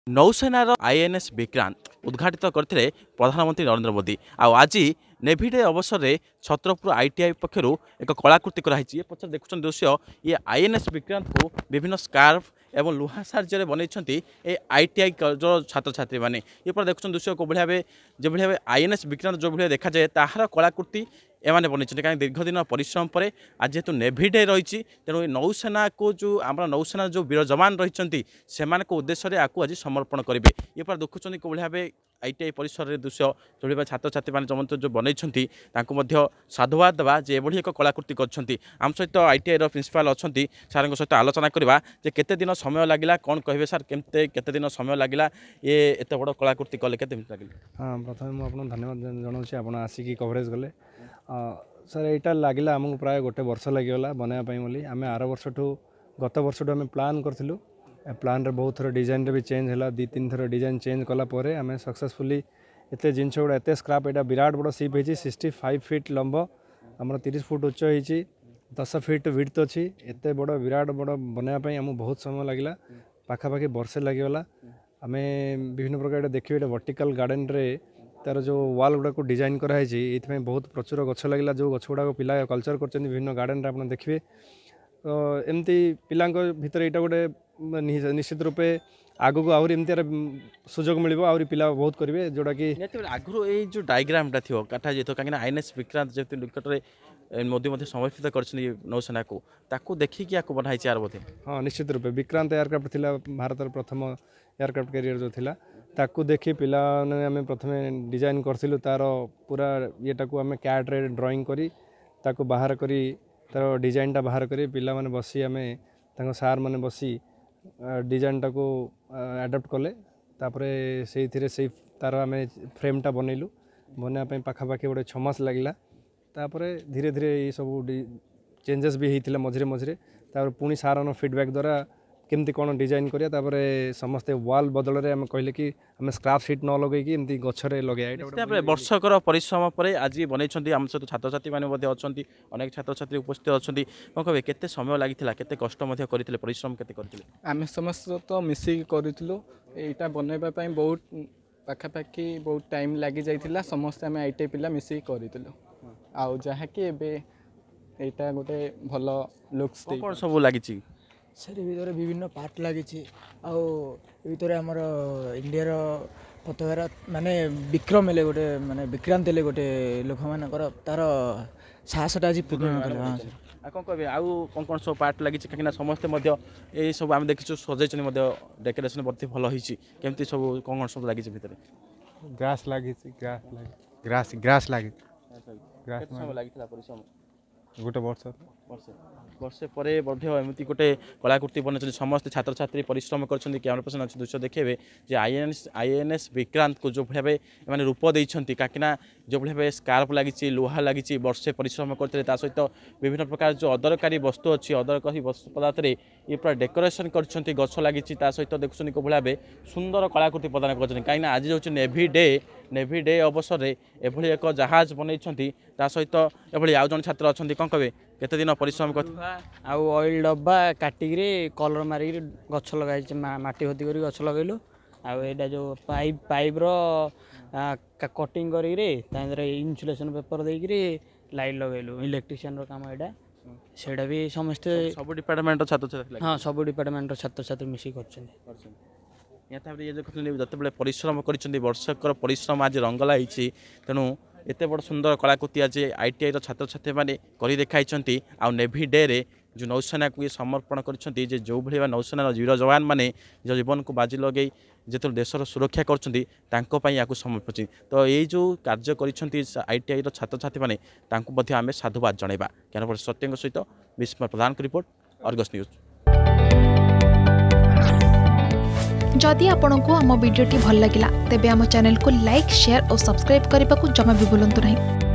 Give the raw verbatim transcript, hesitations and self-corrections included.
नौसेनार INS Vikrant उद्घाटित करते प्रधानमंत्री नरेंद्र मोदी आज नेभी डे अवसर में छत्रपुर आईटीआई पक्षर एक कलाकृति कराई पचर देखुं दृश्य ये आईएनएस विक्रांत को विभिन्न स्कार्फ एवं लुहा साहाଯ୍ୟରେ बन आईटीआई जो छात्र छात्री मैंने ये पर देखुं दृश्य को भाव जो भाव आईएनएस विक्रांत जो भाई देखा जाए ताहार कलाकृति एमाने बनई कहीं दीर्घ दिन परिश्रम पर आज जेहेतु नेभी डे रही तेणु नौसेना को जो आम नौसेना जो वीर जवान रही से उद्देश्य आपको आज समर्पण करेंगे ये पर देखुं कौ भाव आईटीआई परिसर दृश्य जो छात्र छात्री मैंने जो बनई साधुवाद देवा जे एभली एक कलाकृति कर आम सहित आईटीआई प्रिंसिपाल अच्छा सार सहित आलोचना करवा जे केते दिन समय लगिला कौन कहे सार केमते केते दिन समय लगिला ये एत बड़ कलाकृति कले केते दिन लगिला। हाँ प्रथम मुझे धन्यवाद जनाऊँ आप आसिक कवरेज कले सर यहाँ लगिला आमको प्राय गोटे वर्ष लगिगला बनायापाई बोली आम आर वर्ष ठू गत वर्ष ठू आम प्लां करूँ प्लान रे बहुत थर डिजाइन रे भी चेंज है दी तीन थर डिजाइन चेंज कला परे आम सक्सेसफुली एत जिनस गुड़ा एत स्क्राप यहाँ विराट बड़ सिप होती सिक्सटी फाइव फिट लंब आम तीस फुट उच्च होती दस फिट विड्थ अच्छी एत बड़ विराट बड़ बनायापाई आम बहुत समय लगिला पाखापाखि वर्षे लगिगला आम विभिन्न प्रकार देखिए ये वर्टिकल गार्डन रे तार जो वाल गुड़ा को डिजाइन कराई ये बहुत प्रचुर गछ लगे जो गछ गुड़ा पिला कल्चर कर विभिन्न गार्डन आप देखिए तो एमती पिला भीतर यहाँ गोटे निश्चित रूपे आगु को आहरी एमती सुजोग मिल पिला बहुत करेंगे जोटा कि आगु ये जो डायग्रामटा थी काटा जाए कहीं आईएनएस विक्रांत जो निकट में मोदी समर्पित कर नौसेना को ताकू देखिकी आपको बनाई यार बोधे। हाँ निश्चित रूपे विक्रांत एयरक्राफ्ट थिला भारत प्रथम एयरक्राफ्ट कैरियर जो थिला ताकू देखी पिला आम प्रथम डिजाइन करूँ तार पूरा येटा को आम कैट रे ड्राइंग करी ताकू बाहर करी तार डिजाइनटा बाहर करी पिला माने बसी आम तांको सार माने बसी डिजाइनटा को आडप्ट कले तापरे से से तार आम फ्रेमटा बनइलु बनापी पाखापाखि गोटे छमास लगिला तापरे धीरे धीरे ये सब चेंजेस भी होता मझे मझे पुणी सार फीडबैक द्वारा केमती कौन डिजाइन करिया तापरे समस्ते वाल बदल रे हम कहले कि हम स्क्राप शीट न लगेकी एमती गछरे लगे वर्षकर परिश्रम पर आज बनई आम सहित छात्र छात्री मैंने अच्छा अनेक छात्र छात्री उपस्थित अच्छा कौन कहे केते समय लगी केते कष्ट करते परिश्रम केते करते आम समस्त तो मिसिक करूँ यहाँ बनवाई बहुत पाखापाखि बहुत टाइम लगी जाइए समस्ते आम आईटीआई पिला मिसिक करूँ आउ जहाँकि यहाँ गोटे भल लुक्स कौन सब लगी से भर विभिन्न पार्ट लगी भर आमर इंडिया पताकार माने विक्रम हेले गोटे माने विक्रांत हेले गोटे लोक मान तार साहसटा आज पूर्ण कौन कहे आउ कौन कौन सब पार्ट लगी कहीं समस्ते ये सब आम देखी सजाई डेकोरेशन बहुत भल होती सब कौन कौन सब लगी भितर ग्रास लगी ग्रास ग्रास लगी परिश्रम गोटे वर्ष वर्षे वर्षे पर एमती गोटे कलाकृति बनई समस्त छात्र छात्री परिश्रम कर कैमरा पर्सन अच्छे दृश्य देखिए जे आईएनएस आईएनएस विक्रांत को जो भाव मैंने रूप देती कहीं जो भाव स्कार्फ लगी लुहा लगी वर्षे परिश्रम करते सहित विभिन्न प्रकार जो अदरकारी वस्तु अच्छी अदरकारी वस्तु पदार्थ ये पूरा डेकोरेशन कर गछ लगी सहित देखुं कौ भाव सुंदर कलाकृति प्रदान कर कहीं आज हूँ नेभी डे नेभी डे अवसर में एभली एक जहाज बनई सहित एभली आउ जन छात्र अच्छा कौन कहे केते दिन परिश्रम कर आउ ऑयल डब्बा काटिकी कलर मारिक गछ लगे माटी भर्ती कर गछ लगेलु आउ जो पाइप पाइप रो कटिंग कर इन्सुलेशन पेपर देकर लाइट लगेलु इलेक्ट्रिशियन रो काम यहाँ सेटा भी समस्ते सब डिपार्टमेंट छात्र छात्री हाँ सब डिपार्टमेंट छात्र छात्री मिसिक जिते परिश्रम कर वर्षकर परिश्रम आज रंग लाई तेणु एत बड़ सुंदर कलाकृति आज आईटीआई छात्र छात्री मैंने कर देखाई आउ नेभी डे रे जो नौसेना को ये समर्पण कर जो भाई नौसेना वीर जवान मैंने निज जीवन को बाजी लगे जो देशर सुरक्षा कर समर्पित तो ये जो कार्य कर आईटीआई छात्र छात्री मैंने आम साधुवाद जनइबा कैन सत्य सहित विस्मय प्रधान रिपोर्ट अर्गस न्यूज। जदि आपंक आम भिडी भल लगा तेब आम चैनल को लाइक शेयर और सब्सक्राइब करने को जमा भी भूलु नहीं।